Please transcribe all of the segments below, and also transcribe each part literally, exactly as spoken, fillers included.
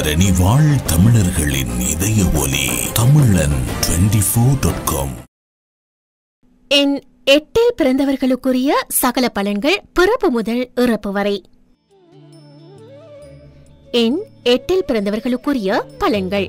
தரணி வாழ் தமிழர்களின் இதய ஒலி Tamilan twenty four dot com. என் எட்டில் பிறந்தவர்களுக்குரிய சகல பலன்கள் பிறப்பு முதல் இறப்பு வரை. என் எட்டில் பிறந்தவர்களுக்குரிய பலன்கள்: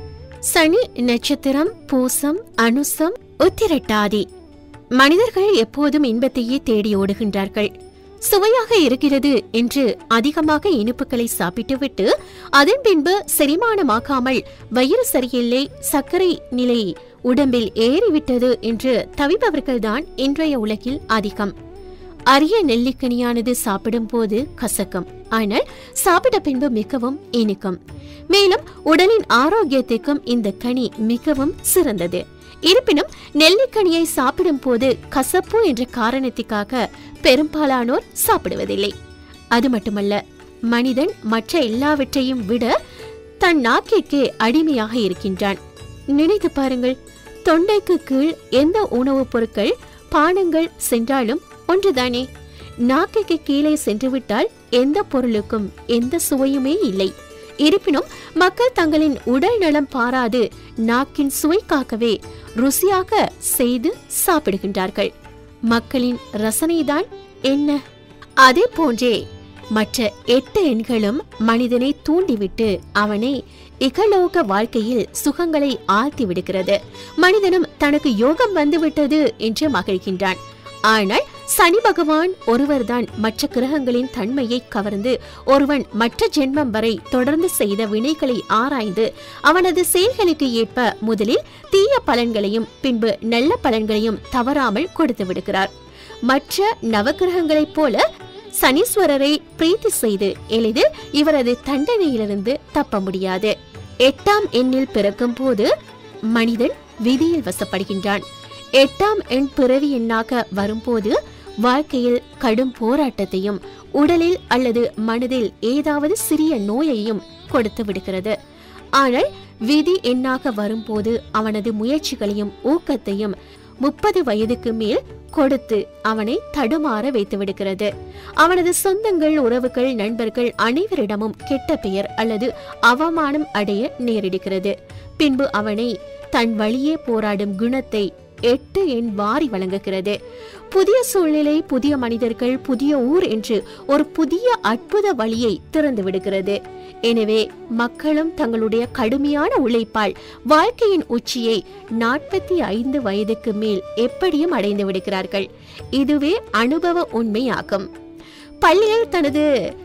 சனி நட்சத்திரம், பூசம், அனுசம், உத்திரட்டாதி. மனிதர்கள் எப்போதும் இன்பத்தையே தேடி ஓடுகின்றார்கள். சுவையாக இருக்கிறது என்று அதிகமாக இனிப்புகளை சாப்பிட்டுவிட்டு அதன் பின்பு செரிமானமாகாமல் வயிறு சரியில்லை, சர்க்கரை நிலை உடம்பில் ஏறிவிட்டது என்று தவிப்பவர்கள்தான் இன்றைய உலகில் அதிகம். அரிய நெல்லிக்கனியானது சாப்பிடும் போது கசக்கும், ஆனால் சாப்பிட்ட பின்பு மிகவும் இனிக்கும். மேலும் உடலின் ஆரோக்கியத்திற்கும் இந்த கனி மிகவும் சிறந்தது. இருப்பினும் நெல்லிக்கனியை சாப்பிடும் போது கசப்பு என்ற காரணத்திற்காக பெரும்பாலானோர் சாப்பிடுவதில்லை. அது மட்டுமல்ல, மனிதன் மற்ற எல்லாவற்றையும் விட தன் நாக்கிற்கே அடிமையாக இருக்கின்றான். நினைத்து பாருங்கள், தொண்டைக்கு கீழ் எந்த உணவுப் பொருட்கள், பானங்கள் சென்றாலும் ஒன்றுதானே. நாக்கிற்கு கீழே சென்றுவிட்டால் எந்த பொருளுக்கும் எந்த சுவையுமே இல்லை. இருப்பினும் மக்கள் தங்களின் உடல் நலம் பாராது நாக்கின் சுவைக்காகவே ருசியாக செய்து சாப்பிடுகின்றார்கள். மக்களின் ரசனைதான் என்ன? அதே போன்றே மற்ற எட்டு எண்களும் மனிதனை தூண்டிவிட்டு அவனை இகலோக வாழ்க்கையில் சுகங்களை ஆழ்த்தி விடுகிறது. மனிதனும் தனக்கு யோகம் வந்துவிட்டது என்று மகிழ்கின்றான். ஆனால் சனி பகவான் ஒருவர்தான் மற்ற கிரகங்களின் தன்மையை கவர்ந்து ஒருவன் மற்ற ஜென்மம் வரை தொடர்ந்து செய்த வினைகளை ஆராய்ந்து அவனது செயல்களுக்கு ஏற்ப முதலில் தீய பலன்களையும் பின்பு நல்ல பலன்களையும் தவறாமல் கொடுத்து விடுகிறார். மற்ற நவகிரகங்களைப் போல சனீஸ்வரரை பிரீத்தி செய்து எளிதில் இவரது தண்டனையிலிருந்து தப்ப முடியாது. எட்டாம் எண்ணில் பிறக்கும் போது மனிதன் விதியில் வசப்படுகின்றான். எட்டாம் எண் பிறவி எண்ணாக வரும்போது வாழ்க்கையில் கடும் போராட்டத்தையும் உடலில் அல்லது மனதில் ஏதாவது சிறிய நோயையும் கொடுத்து விடுகிறது. ஆனால் விதி எண்ணாக வரும்போது அவனது முயற்சிகளையும் ஊக்கத்தையும் முப்பது வயதுக்கு மேல் கொடுத்து அவனை தடுமாற வைத்து விடுகிறது. அவனது சொந்தங்கள், உறவுகள், நண்பர்கள் அனைவரிடமும் கெட்ட பெயர் அல்லது அவமானம் அடைய நேரிடுகிறது. பின்பு அவனை தன் வழியே போராடும் குணத்தை எட்டு எண் வாரி வழங்குகிறது. புதிய சூழ்நிலை, புதிய மனிதர்கள், புதிய ஊர் என்று ஒரு புதிய அற்புத வழியை திறந்து விடுகிறது. எனவே மக்களும் தங்களுடைய கடுமையான உழைப்பால் வாழ்க்கையின் உச்சியை நாற்பத்தி ஐந்து வயதுக்கு மேல் எப்படியும் அடைந்து விடுகிறார்கள். இதுவே அனுபவ உண்மையாகும். பள்ளியில் தனது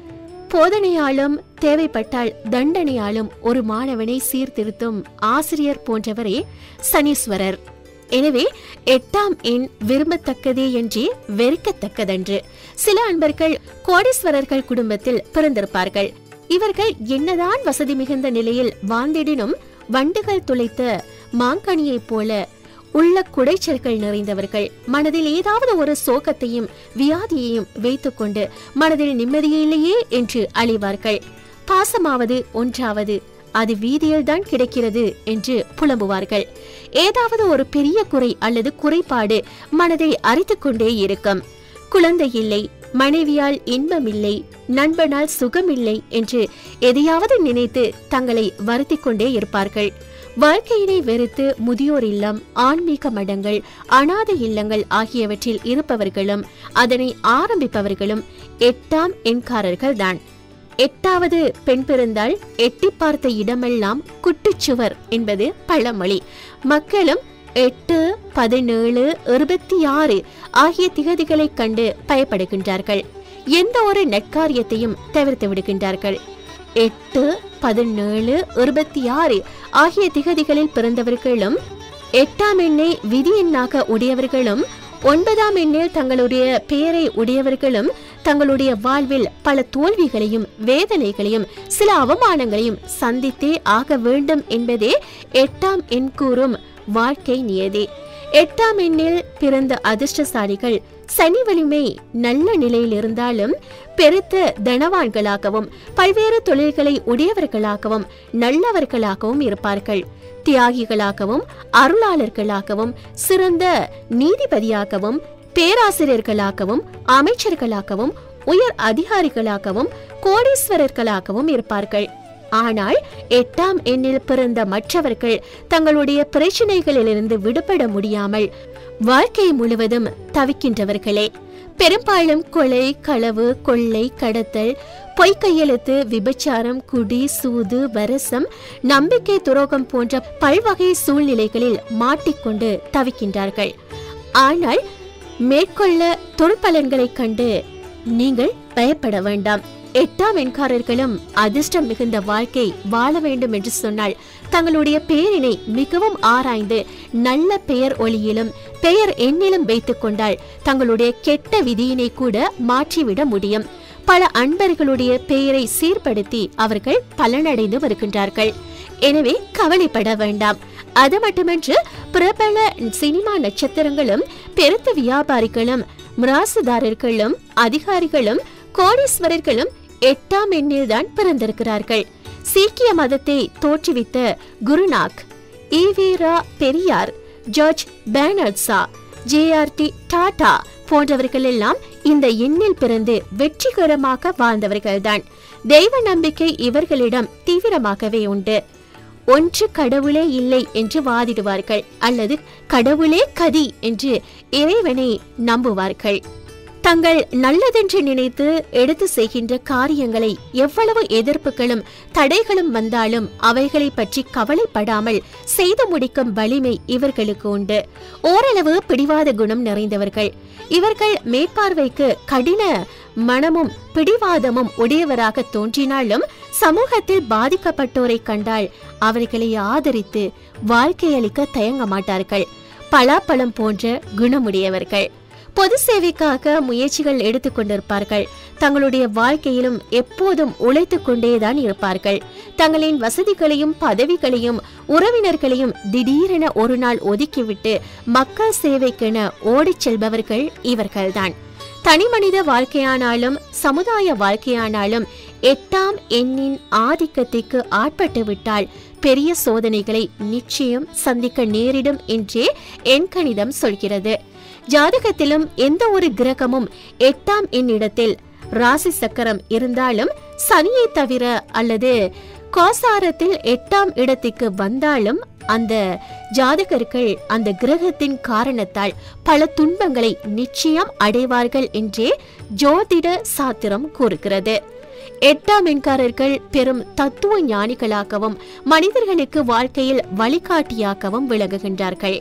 போதனையாலும் தேவைப்பட்டால் தண்டனையாலும் ஒரு மாணவனை சீர்திருத்தும் ஆசிரியர் போன்றவரே சனீஸ்வரர். எனவே எட்டாம் எண் விரும்பத்தக்கதே என்று வெறுக்கத்தக்கதன்று. சில அன்பர்கள் கோடீஸ்வரர்கள் குடும்பத்தில் பிறந்திருப்பார்கள். இவர்கள் என்னதான் வசதி மிகுந்த நிலையில் வாழ்ந்திடினும் வண்டுகள் துளைத்த மாங்கனியைப் போல உள்ள குடைச்சல்கள் நிறைந்தவர்கள். மனதில் ஏதாவது ஒரு சோகத்தையும் வியாதியையும் வைத்துக் கொண்டு மனதில் நிம்மதியில்லையே என்று அழிவார்கள். பாசமாவது ஒன்றாவது அது வீதியில் தான் கிடைக்கிறது என்று புலம்புவார்கள். ஏதாவது ஒரு பெரிய குறை அல்லது குறைபாடு மனதை அரித்துக் கொண்டே இருக்கும். குழந்தை இல்லை, மனைவியால் இன்பமில்லை, நண்பனால் சுகமில்லை என்று எதையாவது நினைத்து தங்களை வருத்திக் கொண்டே இருப்பார்கள். வாழ்க்கையினை வெறுத்து முதியோர் இல்லம், ஆன்மீக மடங்கள், அநாத இல்லங்கள் ஆகியவற்றில் இருப்பவர்களும் அதனை ஆரம்பிப்பவர்களும் எட்டாம் எண்காரர்கள் தான். எட்டாவது பெண் பிறந்தால் எட்டி பார்த்த இடமெல்லாம் குட்டுச்சுவர் என்பது பழமொழி. மக்களும் எட்டு, பதினேழு, இருபத்தி ஆறு ஆகிய திகதிகளை கண்டு பயப்படுகின்றார்கள். எந்த ஒரு நற்காரியத்தையும் தவிர்த்து விடுகின்றார்கள். எட்டு, பதினேழு, இருபத்தி ஆறு ஆகிய திகதிகளில் பிறந்தவர்களும் எட்டாம் எண்ணை விதி எண்ணாக உடையவர்களும் ஒன்பதாம் எண்ணில் தங்களுடைய பெயரை உடையவர்களும் தங்களுடைய வாழ்வில் பல தோல்விகளையும் வேதனைகளையும் சில அவமானங்களையும் சந்தித்தே ஆக வேண்டும் என்பதே எட்டாம் எண் கூறும் வாழ்க்கை நியதி. எட்டாம் எண்ணில் பிறந்த அதிர்ஷ்டசாலிகள் சனி வலிமை நல்ல நிலையில் இருந்தாலும் பெருத்த தனவான்களாகவும் பல்வேறு தொழில்களை உடையவர்களாகவும் நல்லவர்களாகவும் இருப்பார்கள். தியாகிகளாகவும் அருளாளர்களாகவும் சிறந்த நீதிபதியாகவும் பேராசிரியர்களாகவும் அமைச்சர்களாகவும் உயர் அதிகாரிகளாகவும் கோடீஸ்வரர்களாகவும் இருப்பார்கள். ஆனால் எட்டாம் எண்ணில் பிறந்த மற்றவர்கள் தங்களுடைய பிரச்சனைகளிலிருந்து விடுபட முடியாமல் வாழ்க்கை முழுவதும் தவிக்கின்றவர்களே. பெரும்பாலும் கொலை, களவு, கொள்ளை, கடத்தல், பொய்க்கையெழுத்து, விபச்சாரம், குடி, சூது, வரசம், நம்பிக்கை துரோகம் போன்ற பல்வகை சூழ்நிலைகளில் மாட்டிக்கொண்டு தவிக்கின்றார்கள். ஆனால் மேற்கொள்ள தொல்பலன்களை கண்டு நீங்கள் பயப்பட வேண்டாம். எட்டாம் எண்காரர்களும் அதிர்ஷ்டம் மிகுந்த வாழ்க்கை வாழ வேண்டும் என்று சொன்னால் தங்களுடைய பெயரினை மிகவும் ஆராய்ந்து நல்ல பெயர் ஒளியிலும் பெயர் எண்ணிலும் வைத்துக் கொண்டால் தங்களுடைய கெட்ட விதியினை கூட மாற்றிவிட முடியும். பல அன்பர்களுடைய பெயரை சீர்படுத்தி அவர்கள் பலனடைந்து வருகின்றார்கள். எனவே கவலைப்பட வேண்டாம். அது மட்டுமன்று பிரபல சினிமா நட்சத்திரங்களும் பெருத்த வியாபாரிகளும் மிராசுதாரர்களும் அதிகாரிகளும் கோடீஸ்வரர்களும் எட்டாம் எண்ணில் தான் பிறந்திருக்கிறார்கள். சீக்கிய மதத்தை தோற்றுவித்த குருநாக், ஈவீரா Periyar, George பெர்னார்ட்ஷா, J R D Tata போன்றவர்கள் எல்லாம் இந்த எண்ணில் பிறந்து வெற்றிகரமாக வாழ்ந்தவர்கள்தான். தெய்வ நம்பிக்கை இவர்களிடம் தீவிரமாகவே உண்டு. ஒன்று கடவுளே இல்லை என்று வாதிடுவார்கள், அல்லது கடவுளே கதி என்று இறைவனை நம்புவார்கள். தங்கள் நல்லதென்று நினைத்து எடுத்து செய்கின்ற காரியங்களை எவ்வளவு எதிர்ப்புகளும் தடைகளும் வந்தாலும் அவைகளை பற்றி கவலைப்படாமல் செய்து முடிக்கும் வலிமை இவர்களுக்கு உண்டு. ஓரளவு பிடிவாத குணம் நிறைந்தவர்கள் இவர்கள். மேற்பார்வைக்கு கடின மனமும் பிடிவாதமும் உடையவராக தோன்றினாலும் சமூகத்தில் பாதிக்கப்பட்டோரை கண்டால் அவர்களை ஆதரித்து வாழ்க்கையளிக்க தயங்க மாட்டார்கள். பலாப்பழம் போன்ற குணமுடையவர்கள். பொது சேவைக்காக முயற்சிகள் எடுத்துக் கொண்டிருப்பார்கள். தங்களுடைய வாழ்க்கையிலும் எப்போதும் உழைத்துக் கொண்டேதான் இருப்பார்கள். தங்களின் வசதிகளையும் பதவிகளையும் உறவினர்களையும் திடீரென ஒரு நாள் ஒதுக்கிவிட்டு மக்கள் சேவைக்கென ஓடிச் செல்பவர்கள் இவர்கள்தான். தனி மனித வாழ்க்கையானாலும் சமுதாய வாழ்க்கையானாலும் எட்டாம் எண்ணின் ஆதிக்கத்திற்கு ஆட்பட்டு விட்டால் பெரிய சோதனைகளை நிச்சயம் சந்திக்க நேரிடும் என்றே எண்கணிதம் சொல்கிறது. ஜாதகத்திலும் எந்த ஒரு கிரகமும் எட்டாம் எண்ணிடத்தில் ராசி சக்கரம் இருந்தாலும் சனியை தவிர அல்லது கோசாரத்தில் எட்டாம் இடத்திற்கு வந்தாலும் அந்த ஜாதகர்கள் அந்த கிரகத்தின் காரணத்தால் பல துன்பங்களை நிச்சயம் அடைவார்கள் என்றே ஜோதிட சாத்திரம் கூறுகிறது. எட்டாம் எண்காரர்கள் பெரும் தத்துவ ஞானிகளாகவும் மனிதர்களுக்கு வாழ்க்கையில் வழிகாட்டியாகவும் விளங்குகின்றார்கள்.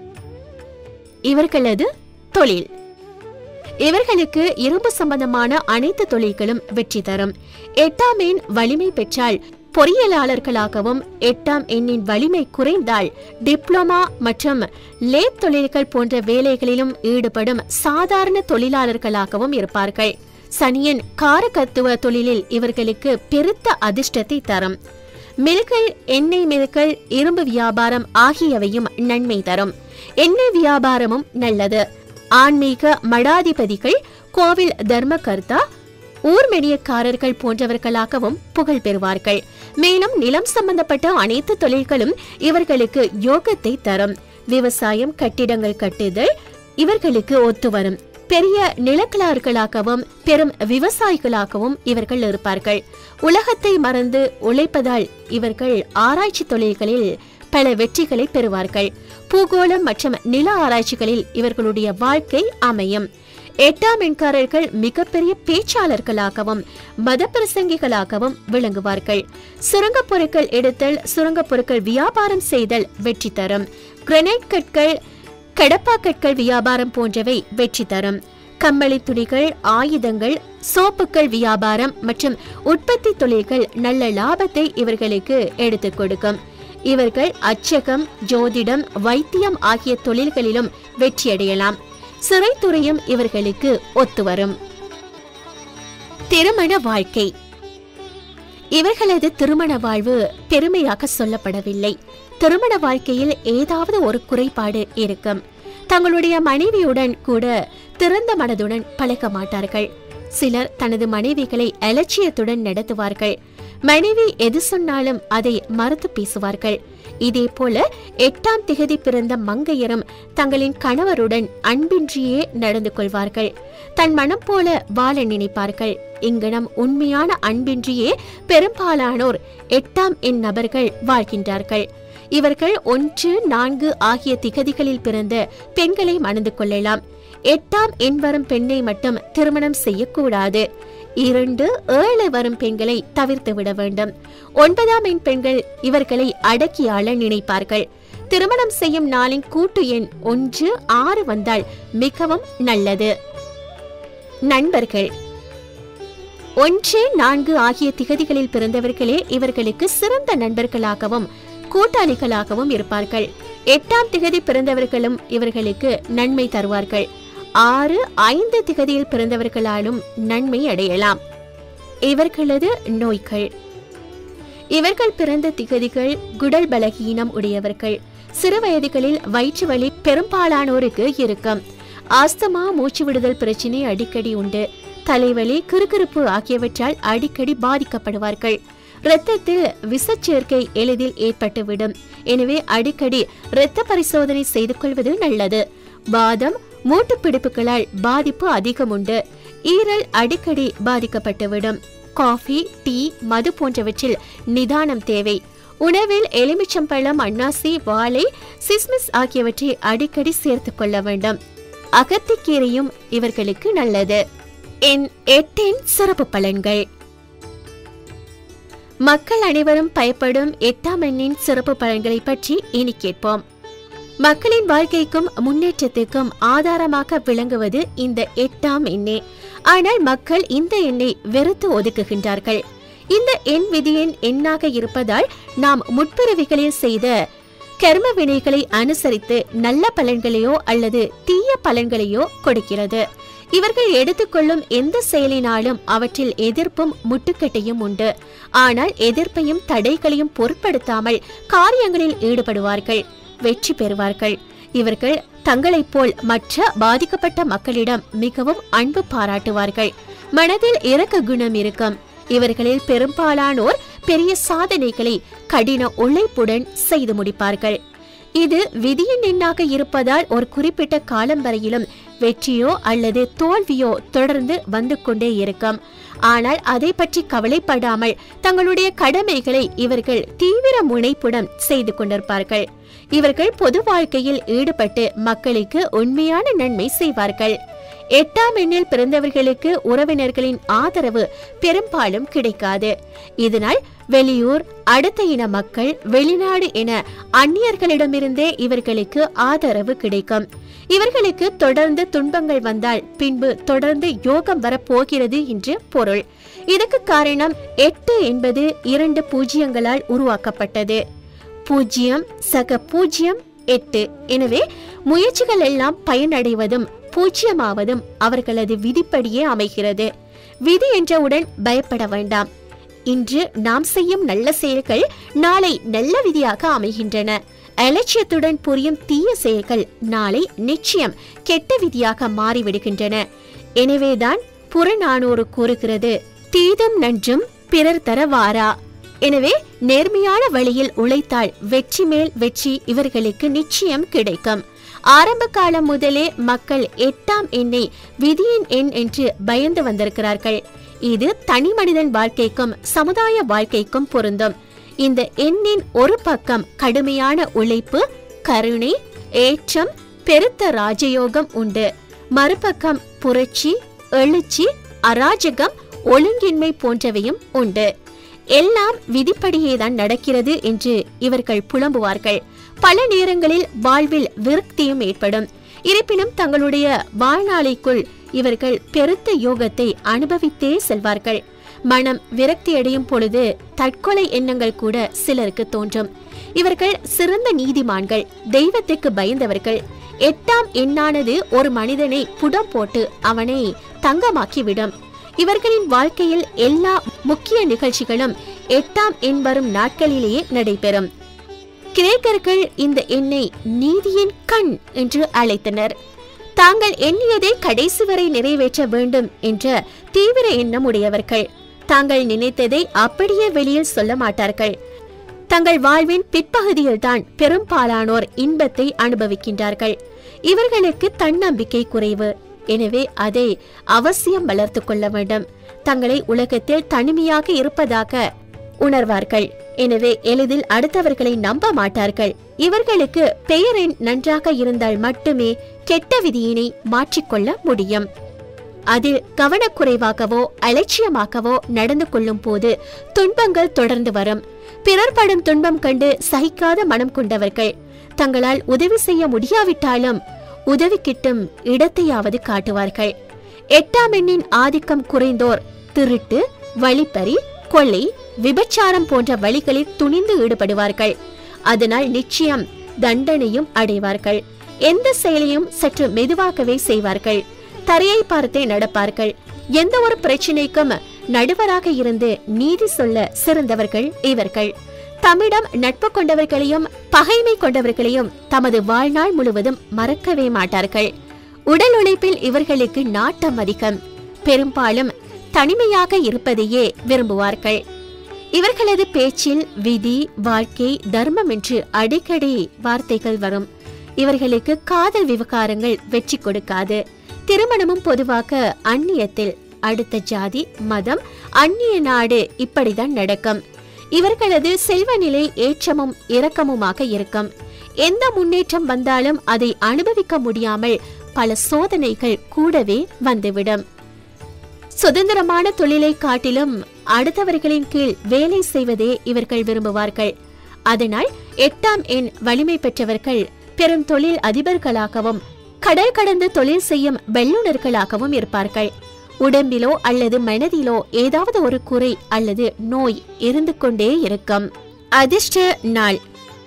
இவர்களது தொழில். இவர்களுக்கு இரும்பு சம்பந்தமான அனைத்து தொழில்களும் வெற்றி தரும். எட்டாம் எண் வலிமை பெற்றால் பொறியியலாளர்களாகவும், எட்டாம் எண்ணின் வலிமை குறைந்தால் டிப்ளமா மற்றும் லேத் தொழில்கள் போன்ற வேலைகளிலும் ஈடுபடும் சாதாரண தொழிலாளர்களாகவும் இருப்பார்கள். சனியன் காரகத்துவ தொழிலில் இவர்களுக்கு பெருத்த அதிர்ஷ்டத்தை தரும். மில்கள், எண்ணெய் மில்கள், இரும்பு வியாபாரம் ஆகியவையும் நன்மை தரும். எண்ணெய் வியாபாரமும் நல்லது. ஆன்மீக மடாதிபதிகள், கோவில் தர்மகர்த்தா, ஊர்மெடியக்காரர்கள் போன்றவர்களாகவும் புகழ் பெறுவார்கள். மேலும் நிலம் சம்பந்தப்பட்ட அனைத்து தொழில்களும் இவர்களுக்கு யோகத்தை தரும். விவசாயம், கட்டிடங்கள் கட்டுதல் இவர்களுக்கு ஒத்து வரும். பெரிய நிலக்கிழார்களாகவும் பெரும் விவசாயிகளாகவும் இவர்கள் இருப்பார்கள். உலகத்தை மறந்து உழைப்பதால் இவர்கள் ஆராய்ச்சி தொழில்களில் பல வெற்றிகளை பெறுவார்கள். பூகோளம் மற்றும் நில ஆராய்ச்சிகளில் இவர்களுடைய வாழ்க்கை அமையும். எட்டாம் எண்காரர்கள் மிகப்பெரிய பேச்சாளர்களாகவும் மத பிரசங்கிகளாகவும் விளங்குவார்கள். சுரங்கப் பொருட்கள் எடுத்தல், சுரங்கப் பொருட்கள் வியாபாரம் செய்தல் வெற்றி தரும். கிரனைட் கற்கள், கடப்பா கற்கள் வியாபாரம் போன்றவை வெற்றி தரும். கம்பளி துணிகள், ஆயுதங்கள், சோப்புகள் வியாபாரம் மற்றும் உற்பத்தி தொழில்கள் நல்ல லாபத்தை இவர்களுக்கு எடுத்துக் கொடுக்கும். இவர்கள் அச்சகம், ஜோதிடம், வைத்தியம் ஆகிய தொழில்களிலும் வெற்றியடையலாம். சிறைத்துறையும் இவர்களுக்கு ஒத்துவரும். திருமண வாழ்க்கை. இவர்களது திருமண வாழ்வு பெருமையாக சொல்லப்படவில்லை. திருமண வாழ்க்கையில் ஏதாவது ஒரு குறைபாடு இருக்கும். தங்களுடைய மனைவியுடன் கூட திறந்த மனதுடன் பழக மாட்டார்கள். சிலர் தனது மனைவிகளை அலட்சியத்துடன் நடத்துவார்கள். மனைவி எது சொன்னாலும் அதை மறுத்து பேசுவார்கள். இதே போல எட்டாம் திகதி பிறந்த மங்கையரும் தங்களின் கணவருடன் அன்பின்றியே நடந்து கொள்வார்கள். தன் மனம் போல வாழ நினைப்பார்கள். இங்கனம் உண்மையான அன்பின்றியே பெரும்பாலானோர் எட்டாம் எண் நபர்கள் வாழ்கின்றார்கள். இவர்கள் ஒன்று நான்கு ஆகிய திகதிகளில் பிறந்த பெண்களை மணந்து கொள்ளலாம். எட்டாம் எண் வரும் பெண்ணை மட்டும் திருமணம் செய்யக்கூடாது. இரண்டு ஏழு வரும் பெண்களை தவிர்த்து விட வேண்டும். ஒன்பதாம் எண் பெண்கள் இவர்களை அடக்கியாள நினைப்பார்கள். திருமணம் செய்யும் நாளின் கூட்டு எண் ஒன்று ஆறு வந்தால் மிகவும் நல்லது. நண்பர்கள் ஒன்று நான்கு ஆகிய திகதிகளில் பிறந்தவர்களே இவர்களுக்கு சிறந்த நண்பர்களாகவும் கூட்டாளிகளாகவும் இருப்பார்கள். எட்டாம் திகதி பிறந்தவர்களும் இவர்களுக்கு நன்மை தருவார்கள். ஆறு ஐந்து திகதியில் பிறந்தவர்களாலும் நன்மை அடையலாம். இவர்களது நோய்கள். இவர்கள் பிறந்த திகதிகள் குடல் பலகீனம் உடையவர்கள். சிறு வயதுகளில் வயிற்று வலி பெரும்பாலானோருக்கு இருக்கும். ஆஸ்துமா, மூச்சு விடுதல் பிரச்சினை அடிக்கடி உண்டு. தலைவலி, கிறுகிறுப்பு ஆகியவற்றால் அடிக்கடி பாதிக்கப்படுவார்கள். இரத்தத்தில் விஷச்சேர்க்கை எளிதில் ஏற்பட்டுவிடும். எனவே அடிக்கடி இரத்த பரிசோதனை செய்து கொள்வது நல்லது. வாதம், மூட்டு பிடிப்புகளால் பாதிப்பு அதிகம் உண்டு. ஈரல் அடிக்கடி பாதிக்கப்பட்டுவிடும். காஃபி, டீ, மது போன்றவற்றில் நிதானம் தேவை. உணவில் எலுமிச்சம்பழம், அன்னாசி, வாழை, சிஸ்மிஸ் ஆகியவற்றை அடிக்கடி சேர்த்து கொள்ள வேண்டும். அகத்திக்கீரையும் இவர்களுக்கு நல்லது. எண் எட்டின் சிறப்பு பலன்கள். மக்கள் அனைவரும் பயப்படும் எட்டாம் எண்ணின் சிறப்பு பலன்களை பற்றி இனி கேட்போம். மக்களின் வாழ்க்கைக்கும் முன்னேற்றத்திற்கும் ஆதாரமாக விளங்குவது இந்த எட்டாம் எண்ணே. ஆனால் மக்கள் இந்த எண்ணை வெறுத்து ஒதுக்குகின்றார்கள். இந்த எண் விதியின் எண்ணாக இருப்பதால் நாம் முற்பிறவிகளில் செய்த கர்ம வினைகளை அனுசரித்து நல்ல பலன்களையோ அல்லது தீய பலன்களையோ கொடுக்கிறது. இவர்கள் எடுத்துக்கொள்ளும் எந்த செயலினாலும் அவற்றில் எதிர்ப்பும் முட்டுக்கட்டையும் உண்டு. ஆனால் எதிர்ப்பையும் தடைகளையும் பொருட்படுத்தாமல் காரியங்களில் ஈடுபடுவார்கள், வெற்றி பெறுவார்கள். இவர்கள் தங்களைப் போல் மற்ற பாதிக்கப்பட்ட மக்களிடம் மிகவும் அன்பு பாராட்டுவார்கள். மனதில் இரக்க குணம் இருக்கும். இவர்களில் பெரும்பாலானோர் பெரிய சாதனைகளை கடின உழைப்புடன் செய்து முடிப்பார்கள். இது விதியின் எண்ணாக இருப்பதால் ஒரு குறிப்பிட்ட காலம் வரையிலும் வெற்றியோ அல்லது தோல்வியோ தொடர்ந்து வந்து கொண்டே இருக்கும். ஆனால் அதை பற்றி கவலைப்படாமல் தங்களுடைய கடமைகளை இவர்கள் தீவிர முனைப்புடன் செய்து கொண்டிருப்பார்கள். இவர்கள் பொது வாழ்க்கையில் ஈடுபட்டு மக்களுக்கு உண்மையான நன்மை செய்வார்கள். எட்டாம் எண்ணில் பிறந்தவர்களுக்கு உறவினர்களின் ஆதரவு பெரும்பாலும் கிடைக்காது. இதனால் வெளியூர், அடுத்த இன மக்கள், வெளிநாடு என அந்நியர்களிடமிருந்தே இவர்களுக்கு ஆதரவு கிடைக்கும். இவர்களுக்கு தொடர்ந்து துன்பங்கள் வந்தால் பின்பு தொடர்ந்து யோகம் வரப்போகிறது என்று பொருள். இதற்கு காரணம் எட்டு என்பது இரண்டு பூஜ்ஜியங்களால் உருவாக்கப்பட்டது. பூஜ்ஜியம் சக பூஜ்ஜியம் எட்டு. எனவே முயற்சிகள் எல்லாம் பயனடைவதும் பூஜ்ஜியமாவதும் அவர்களது விதிப்படியே அமைகிறது. விதி என்றவுடன் பயப்பட வேண்டாம். இன்று நாம் செய்யும் நல்ல செயல்கள் நாளை நல்ல விதியாக அமைகின்றன. அலட்சியத்துடன் புரியும் தீய செயல்கள் நாளை நிச்சயம் கெட்ட விதியாக மாறிவிடுகின்றன. எனவேதான் புறநானூறு கூறுகிறது, தீதும் நன்றும் பிறர் தர வாரா. எனவே நேர்மையான வழியில் உழைத்தால் வெற்றி மேல் வெற்றி இவர்களுக்கு நிச்சயம் கிடைக்கும். ஆரம்ப காலம் முதலே மக்கள் எட்டாம் எண்ணை விதியின் எண் என்று பயந்து வந்திருக்கிறார்கள். இது தனி மனிதன் வாழ்க்கைக்கும் சமுதாய வாழ்க்கைக்கும் பொருந்தும். இந்த எண்ணின் ஒரு பக்கம் கடுமையான உழைப்பு, கருணை, ஏற்றம், பெருத்த ராஜயோகம் உண்டு. மறுபக்கம் புரட்சி, எழுச்சி, அராஜகம், ஒழுங்கின்மை போன்றவையும் உண்டு. எல்லாம் விதிப்படியேதான் நடக்கிறது என்று இவர்கள் புலம்புவார்கள். பல நேரங்களில் வாழ்வில் விரக்தியும் ஏற்படும். இருப்பினும் தங்களுடைய வாழ்நாளைக்குள் இவர்கள் பெருத்த யோகத்தை அனுபவித்தே செல்வார்கள். மனம் விரக்தி அடையும் பொழுது தற்கொலை எண்ணங்கள் கூட சிலருக்கு தோன்றும். இவர்கள் சிறந்த நீதிமான்கள், தெய்வத்துக்கு பயந்தவர்கள். எட்டாம் எண்ணானது ஒரு மனிதனை புடம் போட்டு அவனை தங்கமாக்கிவிடும். இவர்களின் வாழ்க்கையில் எல்லா முக்கிய நிகழ்ச்சிகளும் எட்டாம் எண் வரும் நாட்களிலேயே நடைபெறும். கிரேக்கர்கள் இந்த எண்ணை நீதியின் கண் என்று அழைத்தனர். தாங்கள் எண்ணியதை கடைசி வரை நிறைவேற்ற வேண்டும் என்ற தீவிர எண்ணம் உடையவர்கள். தாங்கள் நினைத்ததை அப்படியே வெளியில் சொல்ல மாட்டார்கள். தங்கள் வாழ்வின் பிற்பகுதியில்தான் பெரும்பாலானோர் இன்பத்தை அனுபவிக்கின்றார்கள். இவர்களுக்கு தன்னம்பிக்கை குறைவு. எனவே அதை அவசியம் வளர்த்து கொள்ள வேண்டும். தங்களை உலகத்தில் தனிமையாக இருப்பதாக உணர்வார்கள். எனவே எளிதில் அடுத்தவர்களை நம்ப மாட்டார்கள். இவர்களுக்கு பெயரின் நன்றாக இருந்தால் மட்டுமே கெட்ட விதியினை மாற்றிக்கொள்ள முடியும். அதில் கவனக்குறைவாகவோ அலட்சியமாகவோ நடந்து கொள்ளும் போது துன்பங்கள் தொடர்ந்து வரும். பிறர் படும் துன்பம் கண்டு சகிக்காத மனம் கொண்டவர்கள் தங்களால் உதவி செய்ய முடியாவிட்டாலும் உதவி கிட்டும் இடத்தையாவது காட்டுவார்கள். எட்டாம் எண்ணின் ஆதிக்கம் குறைந்தோர் திருட்டு, வழிப்பறி, கொள்ளை, விபச்சாரம் போன்ற வழிகளில் துணிந்து ஈடுபடுவார்கள். அதனால் நிச்சயம் தண்டனையும் அடைவார்கள். எந்த செயலையும் சற்று மெதுவாகவே செய்வார்கள். தரையை பார்த்தே நடப்பார்கள். எந்த ஒரு பிரச்சனைக்கும் நடுவராக இருந்து நீதி சொல்ல சிறந்தவர்கள் இவர்கள். தம்மிடம் நட்பு கொண்டவர்களையும் பகைமை கொண்டவர்களையும் தமது வாழ்நாள் முழுவதும் மறக்கவே மாட்டார்கள். உடல் உழைப்பில் இவர்களுக்கு நாட்டம் அதிகம். பெரும்பாலும் தனிமையாக இருப்பதையே விரும்புவார்கள். இவர்களது பேச்சில் விதி, வாழ்க்கை, தர்மம் என்று அடிக்கடி வார்த்தைகள் வரும். இவர்களுக்கு காதல் விவகாரங்கள் வெற்றி கொடுக்காது. திருமணமும் பொதுவாக அந்நியத்தில், அடுத்த ஜாதி, மதம், அந்நிய நாடு இப்படிதான் நடக்கும். இவர்களது செல்வ நிலை ஏற்றமும் இரக்கமுமாக இருக்கும். எந்த முன்னேற்றம் வந்தாலும் அதை அனுபவிக்க முடியாமல் பல சோதனைகள் கூடவே வந்துவிடும். சுதந்திரமான தொழிலை காட்டிலும் அடுத்தவர்களின் கீழ் வேலை செய்வதே இவர்கள் விரும்புவார்கள். அதனால் எட்டாம் எண் வலிமை பெற்றவர்கள் பெரும் தொழில் அதிபர்களாகவும் கடல் கடந்து தொழில் செய்யும் வெள்ளுனர்களாகவும் இருப்பார்கள். உடம்பிலோ அல்லது மனதிலோ ஏதாவது ஒரு குறை அல்லது நோய் இருந்து கொண்டே இருக்கும். அதிர்ஷ்ட நாள்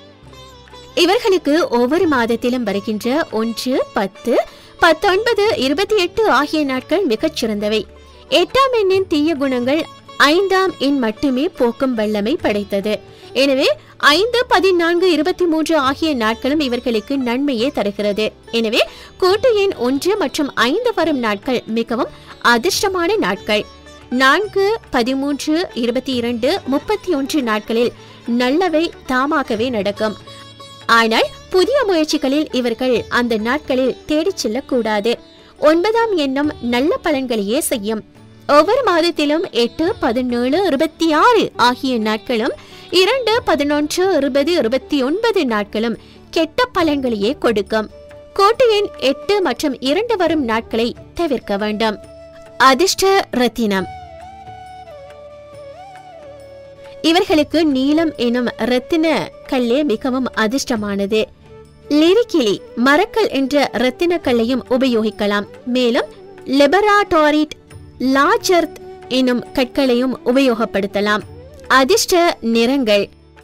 இவர்களுக்கு ஒவ்வொரு மாதத்திலும் வருகின்ற ஒன்று, பத்து, பத்தொன்பது, இருபத்தி எட்டு ஆகிய நாட்கள் மிகச் சிறந்தவை. எட்டாம் எண்ணின் தீய குணங்கள் ஐந்தாம் எண் மட்டுமே போக்கும் வல்லமை படைத்தது. எனவே ஐந்து, பதினான்கு, இருபத்தி மூன்று ஆகிய நாட்களும் இவர்களுக்கு நன்மையே தருகிறது. எனவே கூட்டு எண் ஒன்று மற்றும் ஐந்து வரும் நாட்கள் மிகவும் அதிர்ஷ்டமான நாட்கள். நான்கு, பதிமூன்று, இருபத்தி இரண்டு, முப்பத்தி ஒன்று நாட்களில் நல்லவை தாமாகவே நடக்கும். ஆனால் புதிய முயற்சிகளில் இவர்கள் அந்த நாட்களில் தேடிச் செல்லக்கூடாது. ஒன்பதாம் எண்ணம் நல்ல பலன்களையே செய்யும். ஒவ்வொரு மாதத்திலும் எட்டு, பதினேழு, இருபத்தி ஆறு ஆகிய நாட்களும் இரண்டு, பதினொன்று, இருபது, இருபத்தி ஒன்பது நாட்களும் கெட்ட பலன்களையே கொடுக்கும். கோட்டு எண் எட்டு மற்றும் இரண்டு வரும் நாட்களை தவிர்க்க வேண்டும். அதிர்ஷ்ட ரத்தினம் இவர்களுக்கு நீலம் எனும் ரத்தின கல்லே மிகவும் அதிர்ஷ்டமானது. லிரிக்கிலி மரக்கல் என்ற ரத்தின கல்லையும் உபயோகிக்கலாம். மேலும் லெபராட்டோரிட், லாஜர்த் எனும் கற்களையும் உபயோகப்படுத்தலாம். அதிர்ஷ்ட நிறங்கள்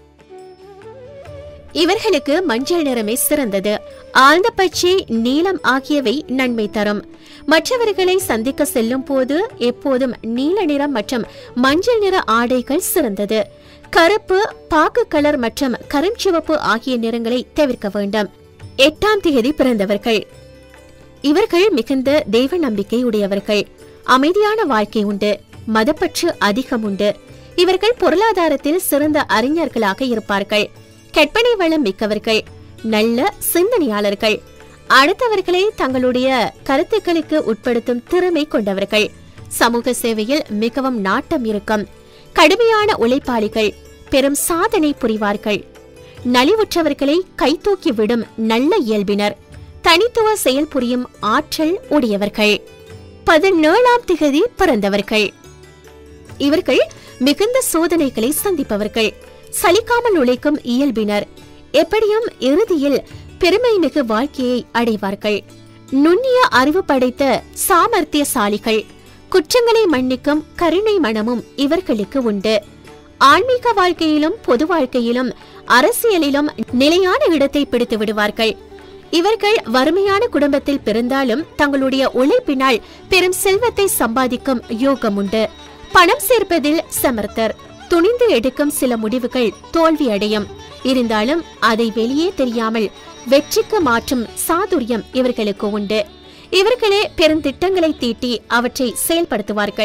இவர்களுக்கு மஞ்சள் நிறமே சிறந்தது. ஆழ்ந்த பச்சை, நீலம் ஆகியவை நன்மை தரும். மற்றவர்களை சந்திக்க செல்லும் போது எப்போதும் நீல நிறம் மற்றும் மஞ்சள் நிற ஆடைகள் சிறந்தது. கருப்பு, பாக்கு கலர் மற்றும் கருஞ்சிவப்பு ஆகிய நிறங்களை தவிர்க்க வேண்டும். எட்டாம் தேதி பிறந்தவர்கள் இவர்கள் மிகுந்த தெய்வ நம்பிக்கை உடையவர்கள். அமைதியான வாழ்க்கை உண்டு. மதப்பற்று அதிகம் உண்டு. இவர்கள் பொருளாதாரத்தில் சிறந்த அறிஞர்களாக இருப்பார்கள். கற்பனை வளம் மிக்கவர்கள். நல்ல சிந்தனையாளர்கள். அடுத்தவர்களை தங்களுடைய கருத்துக்களுக்கு உட்படுத்தும் திறமை கொண்டவர்கள். சமூக சேவையில் மிகவும் நாட்டம் இருக்கும். கடுமையான உழைப்பாளிகள். பெரும் சாதனை புரிவார்கள். நலிவுற்றவர்களை கைதூக்கி விடும் நல்ல இயல்பினர். தனித்துவ செயல் புரியும் ஆற்றல் உடையவர்கள். பதினேழாம் திகதி பிறந்தவர்கள் இவர்கள் மிகுந்த சோதனைகளை சந்திப்பவர்கள். சலிக்காமல் உழைக்கும் இயல்பினர். எப்படியும் இறுதியில் பெருமை மிகு வாழ்க்கையை அடைவார்கள். நுண்ணிய அறிவு படைத்த சாமர்த்தியசாலிகள். குற்றங்களை மன்னிக்கும் கருணை மனமும் இவர்களுக்கு உண்டு. ஆன்மீக வாழ்க்கையிலும் பொது வாழ்க்கையிலும் அரசியலிலும் நிலையான இடத்தை பிடித்து விடுவார்கள். இவர்கள் வறுமையான குடும்பத்தில் பிறந்தாலும் தங்களுடைய உழைப்பினால் பெரும் செல்வத்தை சம்பாதிக்கும் யோகம் உண்டு. பணம் சேர்ப்பதில் சமர்த்தர். துணிந்து எடுக்கும் சில முடிவுகள் தோல்வி அடையும். இருந்தாலும் அதை வெளியே தெரியாமல் வெற்றிக்கு மாற்றும் சாதுரியம் இவர்களுக்கு உண்டு. இவர்களே பெரும் திட்டங்களை தீட்டி அவற்றை செயல்படுத்துவார்கள்.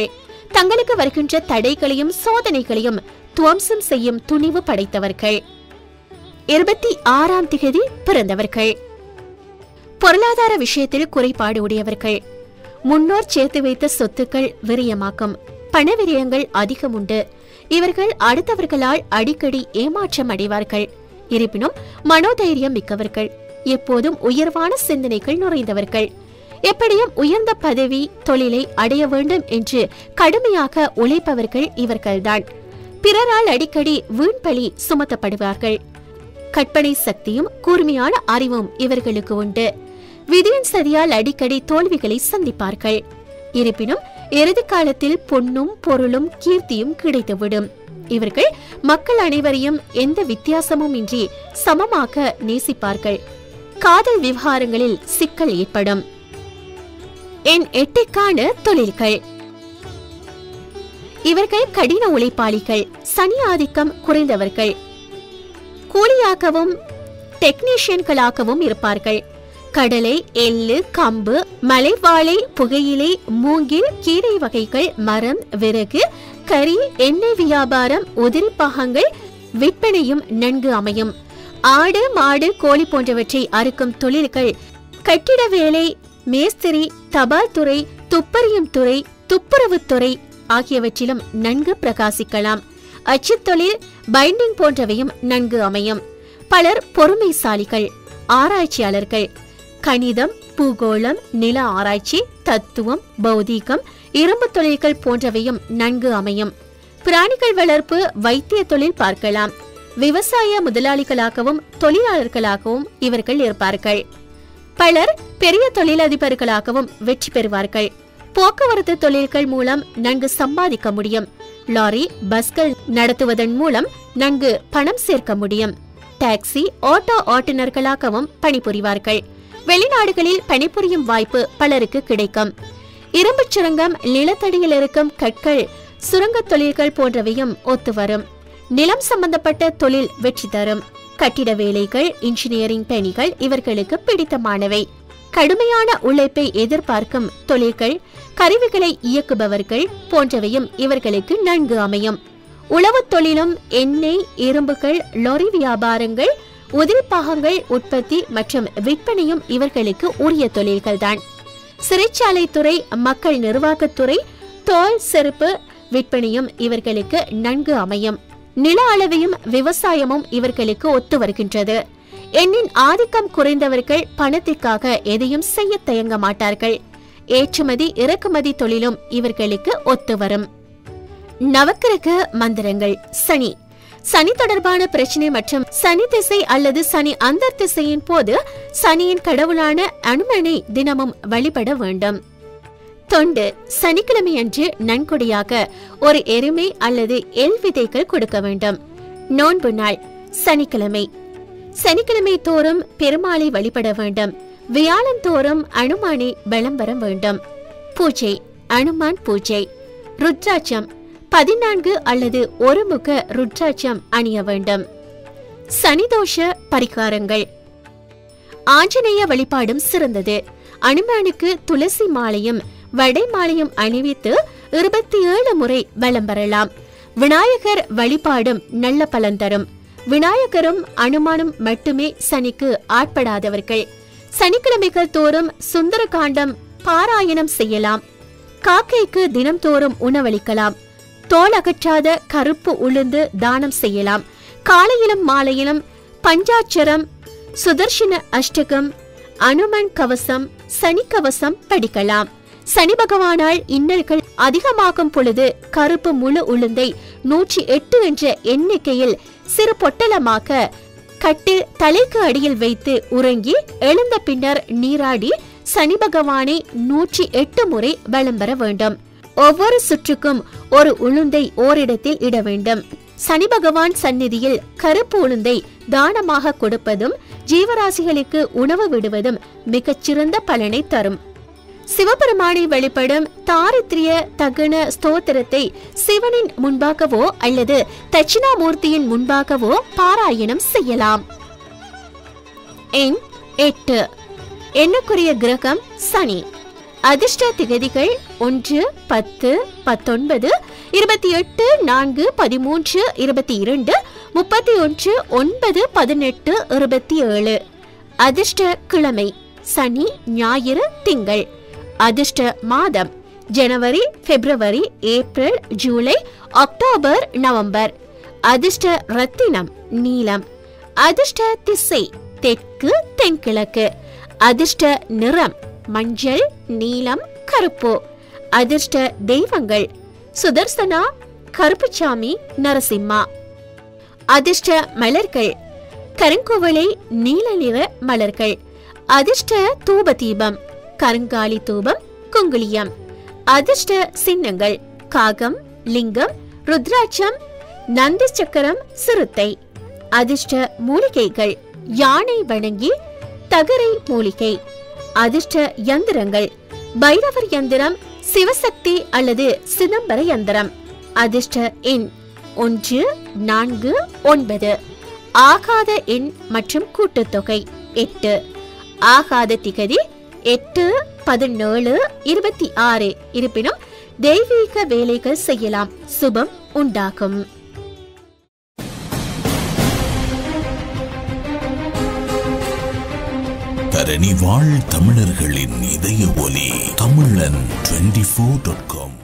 தங்களுக்கு வருகின்ற தடைகளையும் சோதனைகளையும் துவம்சம் செய்யும் துணிவு படைத்தவர்கள். இருபத்தி ஆறாம் திகதி பிறந்தவர்கள். பொருளாதார விஷயத்தில் குறைபாடு உடையவர்கள். முன்னோர் சேர்த்து வைத்த சொத்துக்கள் விரயமாக்கும். பண விரயங்கள் அதிகம் உண்டு. இவர்கள் அடுத்தவர்களால் அடிக்கடி ஏமாற்றம் அடைவார்கள். இருப்பினும் மனோதைரியம் மிக்கவர்கள். எப்போதும் உயர்வான சிந்தனைகள் நுழைந்தவர்கள். எப்படியும் உயர்ந்த பதவி தொழிலை அடைய வேண்டும் என்று கடுமையாக உழைப்பவர்கள் இவர்கள்தான். பிறரால் அடிக்கடி வீண்பழி சுமத்தப்படுவார்கள். கற்பனை சக்தியும் கூர்மையான அறிவும் இவர்களுக்கு உண்டு. விதியின் சதியால் அடிக்கடி தோல்விகளை சந்திப்பார்கள். இருப்பினும் இறுதி காலத்தில் பொன்னும் பொருளும் கீர்த்தியும் கிடைத்துவிடும். இவர்கள் மக்கள் அனைவரையும் எந்த வித்தியாசமும் இன்றி சமமாக நேசிப்பார்கள். காதல் விவகாரங்களில் சிக்கல் ஏற்படும். எண் எட்டுக்கான தொழில்கள். இவர்கள் கடின உழைப்பாளிகள். சனி ஆதிக்கம் குறைந்தவர்கள். கூலியாகவும் டெக்னீஷியன்களாகவும் இருப்பார்கள். கடலை, எள்ளு, கம்பு, மலைவாழை, புகையிலை, மூங்கில், கீரை வகைகள், மரம், விறகு, கறி, எண்ணெய் வியாபாரம், உதிரி பாகங்கள் விற்பனையும் நன்கு அமையும். ஆடு, மாடு, கோழி போன்றவற்றை அறுக்கும் தொழில்கள், கட்டிட வேலை, மேஸ்திரி, தபால் துறை, துப்பறியும் துறை, துப்புரவுத்துறை ஆகியவற்றிலும் நன்கு பிரகாசிக்கலாம். அச்சுத்தொழில், பைண்டிங் போன்றவையும் நன்கு அமையும். பலர் பொறுமைசாலிகள், ஆராய்ச்சியாளர்கள். கணிதம், பூகோளம், நில ஆராய்ச்சி, தத்துவம், பௌதீகம், இரும்பு தொழில்கள் போன்றவையும் நன்கு அமையும். பிராணிகள் வளர்ப்பு, வைத்திய தொழில் பார்க்கலாம். விவசாய முதலாளிகளாகவும் தொழிலாளர்களாகவும் இவர்கள் இருப்பார்கள். பலர் பெரிய தொழிலதிபர்களாகவும் வெற்றி பெறுவார்கள். போக்குவரத்து தொழில்கள் மூலம் நன்கு சம்பாதிக்க முடியும். லாரி, பஸ்கள் நடத்துவதன் மூலம் நன்கு பணம் சேர்க்க முடியும். டாக்ஸி, ஆட்டோ ஓட்டுநர்களாகவும் பணிபுரிவார்கள். வெளிநாடுகளில் பணிபுரியும் வாய்ப்பு பலருக்கு கிடைக்கும். இரும்பு சுரங்கம், நிலத்தடியில் இருக்கும் கற்கள், சுரங்க தொழில்கள் போன்றவையும் ஒத்துவரும். நிலம் சம்பந்தப்பட்ட தொழில் வெற்றி தரும். கட்டிட வேலைகள், இன்ஜினியரிங் பணிகள் இவர்களுக்கு பிடித்தமானவை. கடுமையான உழைப்பை எதிர்பார்க்கும் தொழில்கள், கருவிகளை இயக்குபவர்கள் போன்றவையும் இவர்களுக்கு நன்கு அமையும். உளவு தொழிலும், எண்ணெய், இரும்புகள், லொரி வியாபாரங்கள், உதிரிப்பாகங்கள் உற்பத்தி மற்றும் விற்பனையும் இவர்களுக்கு உரிய தொழில்கள்தான். சிறைச்சாலை துறை, மக்கள் நிர்வாகத்துறை, தோல் செருப்பு விற்பனையும் இவர்களுக்கு நன்கு அமையும். நில அளவையும் விவசாயமும் இவர்களுக்கு ஒத்து வருகின்றது. எண்ணின் ஆதிக்கம் குறைந்தவர்கள் பணத்திற்காக எதையும் செய்ய தயங்க மாட்டார்கள். ஏற்றுமதி இறக்குமதி தொழிலும் இவர்களுக்கு ஒத்து வரும். நவக்கிரக மந்திரங்கள். சனி சனி தொடர்பான பிரச்சனை மற்றும் சனி திசை அல்லது சனி அந்தர் திசையின் போது சனியின் கடவுளான அனுமனை தினமும் வழிபட வேண்டும். தொண்டு. சனிக்கிழமை அன்று நன்கொடையாக ஒரு எருமை அல்லது எல் விதைகள் கொடுக்க வேண்டும். நோன்பு நாள் சனிக்கிழமை. சனிக்கிழமை தோறும் பெருமாளை வழிபட வேண்டும். வியாழன் தோறும் அனுமானை பலம் பெற வேண்டும். பூஜை. அனுமான் பூஜை. ருத்ராட்சம். பதினான்கு அல்லது ஒரு முக ருத்ராட்சம் அணிய வேண்டும். சனிதோஷ பரிகாரங்கள். ஆஞ்சநேய வழிபாடும் சிறந்தது. அனுமானுக்கு துளசி மாலையும் வடை மாலையும் அணிவித்து இருபத்தி ஏழு முறை வலம் பெறலாம். விநாயகர் வழிபாடும் நல்ல பலன் தரும். விநாயகரும் அனுமானும் மட்டுமே சனிக்கு ஆட்படாதவர்கள். சனிக்கிழமைகள் தோறும் சுந்தர காண்டம் பாராயணம் செய்யலாம். காக்கைக்கு தினம் தோறும் உணவளிக்கலாம். தோல் அகற்றாத கருப்பு உளுந்து தானம் செய்யலாம். காலையிலும் மாலையிலும் பஞ்சாட்சரம், சுதர்ஷன அஷ்டகம், அனுமன் கவசம், சனி கவசம் படிக்கலாம். சனி பகவானால் இன்னல்கள் அதிகமாகும் பொழுது கருப்பு முழு உளுந்தை நூற்றி எட்டு என்ற எண்ணிக்கையில் சிறு பொட்டலமாக கட்டில் தலைக்கு அடியில் வைத்து உறங்கி எழுந்த பின்னர் நீராடி சனி பகவானை நூற்றி எட்டு முறை வலம் பெற வேண்டும். ஒவ்வொரு சுற்றுக்கும் ஒரு உளுந்தை ஓரிடத்தில் இட வேண்டும். சனி பகவான் சந்நிதியில் கருப்பு உளுந்தை தானமாக கொடுப்பதும் ஜீவராசிகளுக்கு உணவு விடுவதும் மிகச்சிறந்த பலனை தரும். சிவபெருமானை வழிபடும் தாரித்ரிய தகன ஸ்தோத்திரத்தை சிவனின் முன்பாகவோ அல்லது தட்சிணாமூர்த்தியின் முன்பாகவோ பாராயணம் செய்யலாம். எண் எட்டு. எண்ணுக்குரிய கிரகம் சனி. அதிர்ஷ்ட திகதிகள் ஒன்று, பத்து, பத்தொன்பது, இருபத்தி எட்டு, நான்கு, பதிமூன்று, இருபத்தி இரண்டு, முப்பத்தி ஒன்று, ஒன்பது, பதினெட்டு, இருபத்தி ஏழு. அதிர்ஷ்ட கிழமை சனி, ஞாயிறு, திங்கள். அதிர்ஷ்ட மாதம் ஜனவரி, பிப்ரவரி, ஏப்ரல், ஜூலை, அக்டோபர், நவம்பர். அதிர்ஷ்ட ரத்தினம் நீலம். அதிர்ஷ்ட திசை தெற்கு, தென்கிழக்கு. அதிர்ஷ்ட நிறம் மஞ்சள், நீலம், கருப்பு. அதிர்ஷ்ட தெய்வங்கள் சுதர்சனா, கருப்புச்சாமி, நரசிம்மா. அதிர்ஷ்ட மலர்கள் கருங்குவளை, நீல நிற மலர்கள். அதிர்ஷ்ட தூப தீபம் கருங்காலி தூபம், குங்குளியம். அதிர்ஷ்ட சின்னங்கள் காகம், லிங்கம், ருத்ராட்சம், நந்தி சக்கரம், சிறுத்தை. அதிர்ஷ்ட மூலிகைகள் யானை வணங்கி, தகரை மூலிகை. அதிர்ஷ்ட யந்திரங்கள் பைரவர் யந்திரம், சிவசக்தி அல்லது சிதம்பர யந்திரம். அதிர்ஷ்ட எண் ஒன்று, நான்கு, ஒன்பது. ஆகாத எண் மற்றும் கூட்டுத்தொகை எட்டு. ஆகாத திகதி எட்டு, பதினேழு, இருபத்தி ஆறு. இருப்பினும் தெய்வீக வேலைகள் செய்யலாம், சுபம் உண்டாகும். தரணி வாழ் தமிழர்களின் இதய ஒலி Tamilan twenty four dot com.